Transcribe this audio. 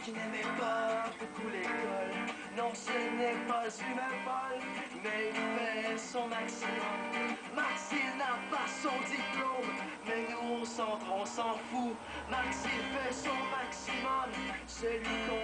qui n'aimait pas beaucoup l'école. Non, ce n'est pas une folle, mais il fait son maximum. Max, il n'a pas son diplôme, mais nous au centre, on s'en fout. Max, il fait son maximum, celui qu'on